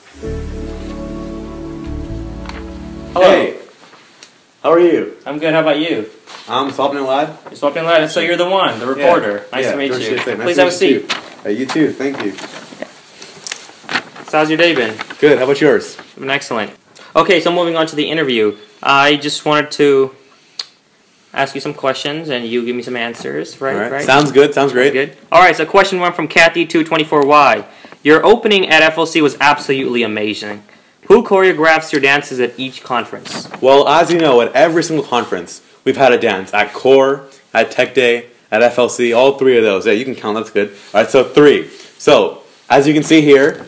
Hello. Hey, how are you? I'm good. How about you? I'm Swapnil lad. You're Swapnil lad. So you're the one, the reporter. Nice to meet you. Please have a seat. You too. Thank you. So how's your day been? Good. How about yours? Been excellent. Okay, so moving on to the interview. I just wanted to ask you some questions and you give me some answers, right? All right. Right? Sounds good. Sounds great. Good. All right. So question 1 from Kathy224Y. Your opening at FLC was absolutely amazing. Who choreographs your dances at each conference? Well, as you know, at every single conference, we've had a dance. At Core, at Tech Day, at FLC, all 3 of those. Yeah, you can count. That's good. All right, so 3. So, as you can see here,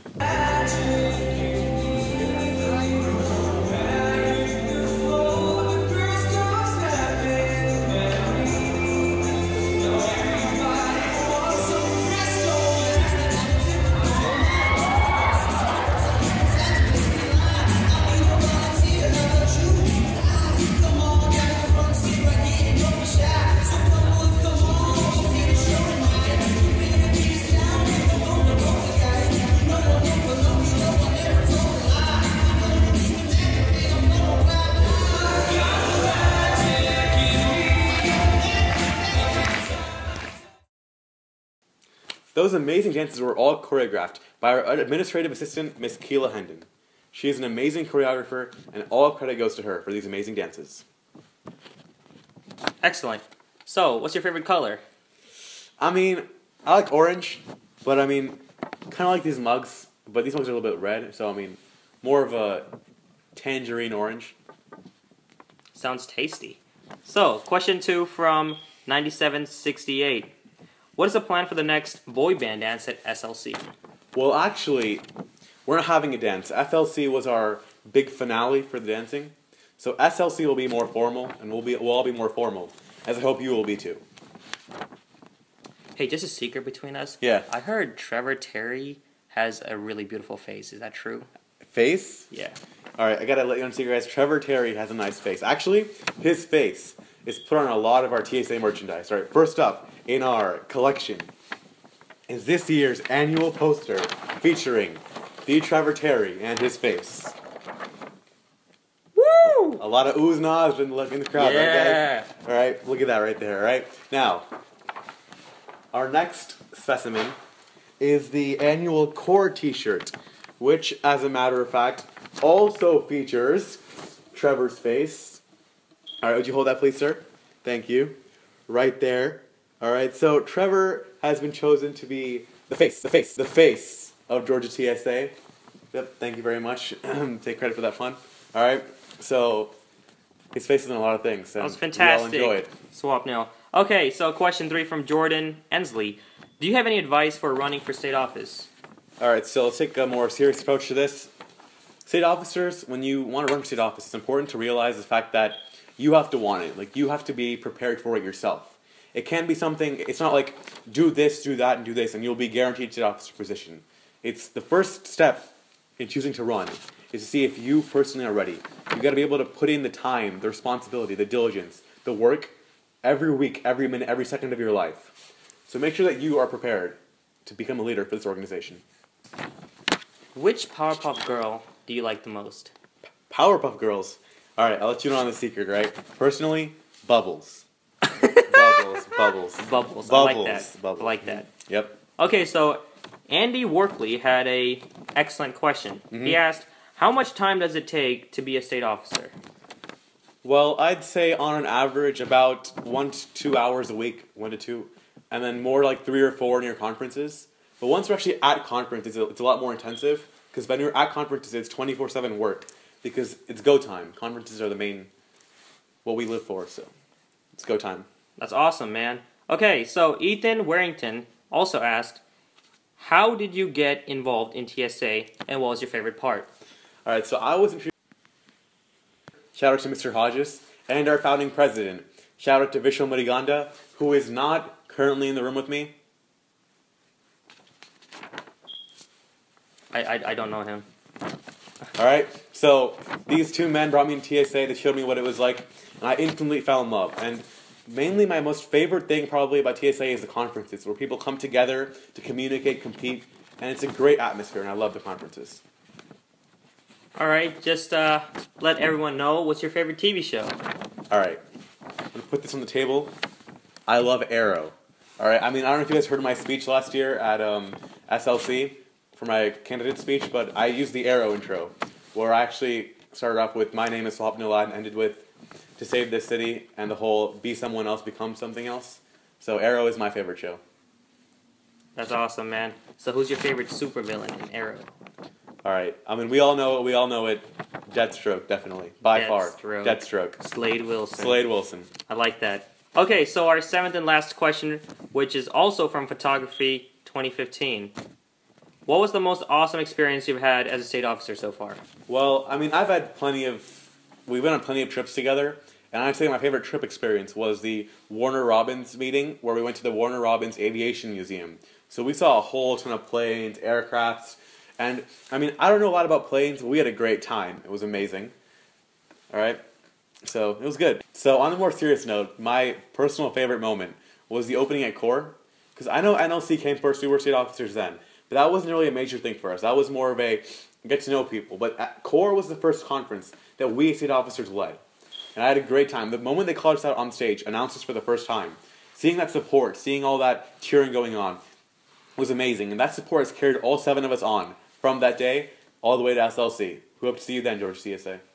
those amazing dances were all choreographed by our administrative assistant, Miss Keela Hendon. She is an amazing choreographer, and all credit goes to her for these amazing dances. Excellent. So, what's your favorite color? I mean, I like orange, but I mean, kind of like these mugs, but these mugs are a little bit red, so I mean, more of a tangerine orange. Sounds tasty. So, question 2 from 9768. What is the plan for the next boy band dance at SLC? Well, actually, we're not having a dance. FLC was our big finale for the dancing, so SLC will be more formal, and we'll all be more formal, as I hope you will be too. Hey, just a secret between us. Yeah. I heard Trevor Terry has a really beautiful face. Is that true? Face? Yeah. All right, I gotta let you know, guys. Trevor Terry has a nice face. Actually, his face is put on a lot of our TSA merchandise. All right, first up in our collection is this year's annual poster featuring the Trevor Terry and his face. Woo! A lot of oohs and ahs in the crowd, right, Yeah. guys? All right, look at that right there. All right, now our next specimen is the annual Core T-shirt, which, as a matter of fact, also features Trevor's face. All right, would you hold that, please, sir? Thank you. Right there. All right, so Trevor has been chosen to be the face of Georgia TSA. Yep, thank you very much. Take credit for that pun. All right, so his face is in a lot of things. That was fantastic. We all enjoy it. Swapnil. Okay, so question 3 from Jordan Ensley. Do you have any advice for running for state office? All right, so let's take a more serious approach to this. State officers, when you want to run for state office, it's important to realize the fact that you have to want it. Like, you have to be prepared for it yourself. It can be something, it's not like, do this, do that, and do this, and you'll be guaranteed state officer position. It's the first step in choosing to run, is to see if you personally are ready. You've got to be able to put in the time, the responsibility, the diligence, the work, every week, every minute, every second of your life. So make sure that you are prepared to become a leader for this organization. Which Powerpuff Girl do you like the most? Powerpuff Girls. All right, I'll let you know on the secret, right? Personally, Bubbles. Bubbles. I like that. Bubbles. I like that. Yep. Okay, so Andy Workley had a excellent question. He asked, how much time does it take to be a state officer? Well, I'd say on an average about 1 to 2 hours a week, 1 to 2, and then more like 3 or 4 in your conferences. But once we're actually at conferences, it's a lot more intensive, because when you're at conferences, it's 24/7 work, because it's go time. Conferences are the main, what we live for, so it's go time. That's awesome, man. Okay, so Ethan Warrington also asked, how did you get involved in TSA, and what was your favorite part? All right, so I was introduced. Shout out to Mr. Hodges and our founding president. Shout out to Vishal Mudiganda, who is not currently in the room with me. I don't know him. All right, so these 2 men brought me in TSA. They showed me what it was like, and I instantly fell in love. And mainly my most favorite thing probably about TSA is the conferences, where people come together to communicate, compete, and it's a great atmosphere, and I love the conferences. All right, just let everyone know what's your favorite TV show. All right, I'm gonna put this on the table. I love Arrow. All right, I mean, I don't know if you guys heard my speech last year at SLC for my candidate speech, but I used the Arrow intro, where I actually started off with "My name is Swapnil" and ended with "To save this city" and the whole "Be someone else, become something else." So Arrow is my favorite show. That's awesome, man. So who's your favorite supervillain in Arrow? All right, I mean, we all know it. Deathstroke, definitely, by far. Deathstroke. Slade Wilson. Slade Wilson. I like that. Okay, so our seventh and last question, which is also from Photography 2015. What was the most awesome experience you've had as a state officer so far? Well, I mean, we've been on plenty of trips together, and I'd say my favorite trip experience was the Warner Robins meeting, where we went to the Warner Robins Aviation Museum. So we saw a whole ton of planes, aircrafts, and I mean, I don't know a lot about planes, but we had a great time. It was amazing. All right? So it was good. So on a more serious note, my personal favorite moment was the opening at Core, because I know NLC came first, we were state officers then, but that wasn't really a major thing for us. That was more of a get to know people. But Core was the first conference that we state officers led, and I had a great time. The moment they called us out on stage, announced us for the first time, seeing that support, seeing all that cheering going on, was amazing. And that support has carried all 7 of us on from that day all the way to SLC. We hope to see you then, George CSA.